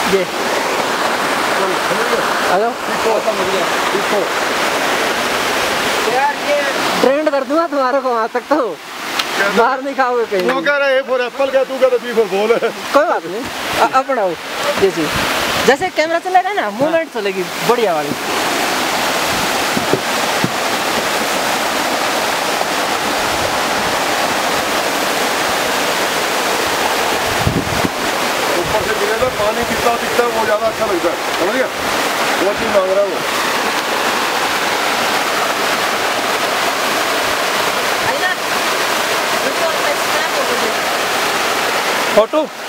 ये hello trend कर दूंगा तुम्हारे को वहाँ तक तो बाहर नहीं खाओगे कहीं। वो कह रहा है फॉर एप्पल क्या, तू कहता बी फॉर बॉल है। कोई बात नहीं, अपनाओ ये चीज। जैसे कैमरा चलेगा ना मूवमेंट चलेगी बढ़िया वाली। ऊपर से गिरेगा पानी कितना दिखता है वो ज्यादा अच्छा लगता है, समझ गया? वो चीज मांग रहा है वो। फोटो